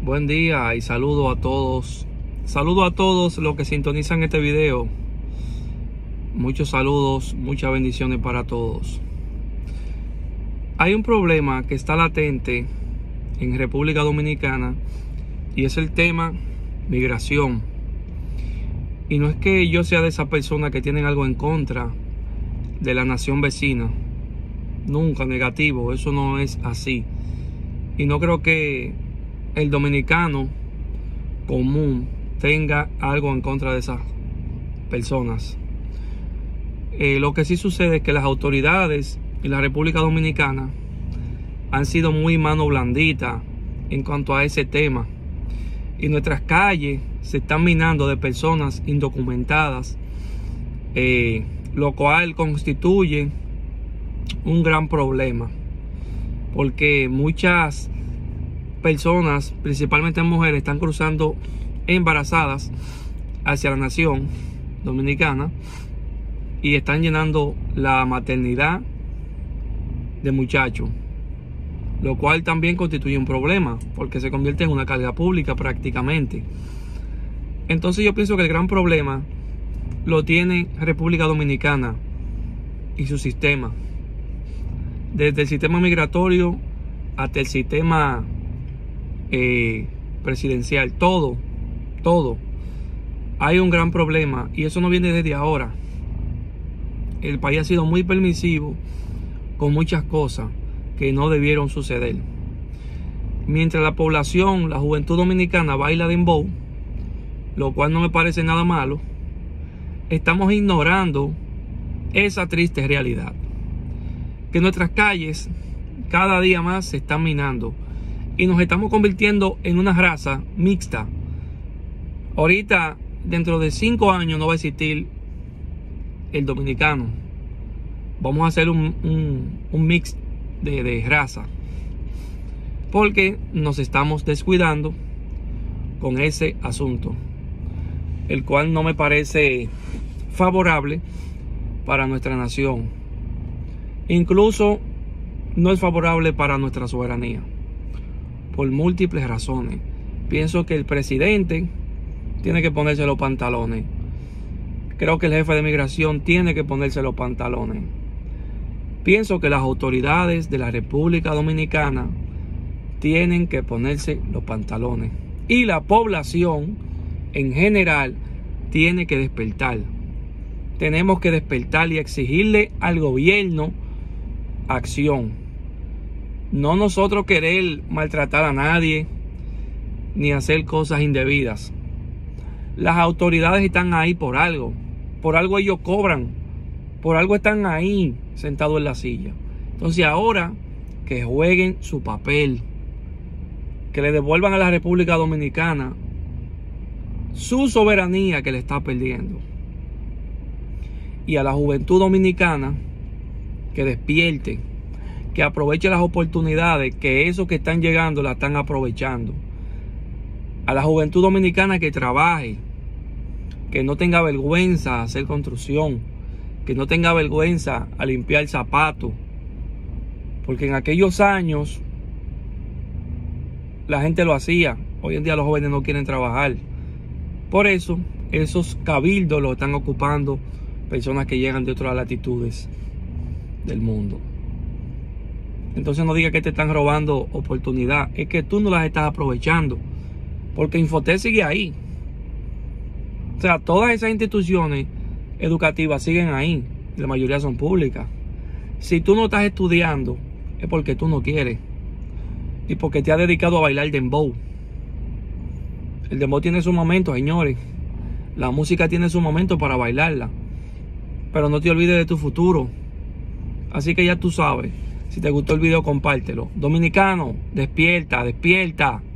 Buen día y saludo a todos. Saludo a todos los que sintonizan este video. Muchos saludos, muchas bendiciones para todos. Hay un problema que está latente en República Dominicana y es el tema migración. Y no es que yo sea de esas personas que tienen algo en contra de la nación vecina. Nunca negativo, eso no es así. Y no creo que el dominicano común tenga algo en contra de esas personas. Lo que sí sucede es que las autoridades en la República Dominicana han sido muy mano blandita en cuanto a ese tema. Y nuestras calles se están minando de personas indocumentadas, lo cual constituye un gran problema, porque muchas personas, principalmente mujeres, están cruzando embarazadas hacia la nación dominicana y están llenando la maternidad de muchachos, lo cual también constituye un problema porque se convierte en una carga pública prácticamente. Entonces yo pienso que el gran problema lo tiene República Dominicana y su sistema, desde el sistema migratorio hasta el sistema presidencial, todo hay un gran problema, y eso no viene desde ahora. El país ha sido muy permisivo con muchas cosas que no debieron suceder. Mientras la población, la juventud dominicana baila dembow, lo cual no me parece nada malo, estamos ignorando esa triste realidad, que nuestras calles cada día más se están minando y nos estamos convirtiendo en una raza mixta. Ahorita, dentro de 5 años, no va a existir el dominicano. Vamos a hacer un mix de raza, porque nos estamos descuidando con ese asunto, el cual no me parece favorable para nuestra nación. Incluso no es favorable para nuestra soberanía, por múltiples razones. Pienso que el presidente tiene que ponerse los pantalones. Creo que el jefe de migración tiene que ponerse los pantalones. Pienso que las autoridades de la República Dominicana tienen que ponerse los pantalones. Y la población en general tiene que despertar. Tenemos que despertar y exigirle al gobierno acción. No nosotros querer maltratar a nadie ni hacer cosas indebidas. Las autoridades están ahí por algo. Por algo ellos cobran. Por algo están ahí sentados en la silla. Entonces ahora que jueguen su papel. Que le devuelvan a la República Dominicana su soberanía que le está perdiendo. Y a la juventud dominicana que despierte, que aproveche las oportunidades, que esos que están llegando la están aprovechando. A la juventud dominicana que trabaje, que no tenga vergüenza a hacer construcción, que no tenga vergüenza a limpiar zapatos, porque en aquellos años la gente lo hacía. Hoy en día los jóvenes no quieren trabajar. Por eso esos cabildos los están ocupando personas que llegan de otras latitudes del mundo. Entonces no diga que te están robando oportunidad, es que tú no las estás aprovechando, porque Infotep sigue ahí. O sea, todas esas instituciones educativas siguen ahí, la mayoría son públicas. Si tú no estás estudiando, es porque tú no quieres y porque te has dedicado a bailar dembow. El dembow tiene su momento, señores. La música tiene su momento para bailarla, pero no te olvides de tu futuro. Así que ya tú sabes. Si te gustó el video, compártelo. Dominicano, despierta, despierta.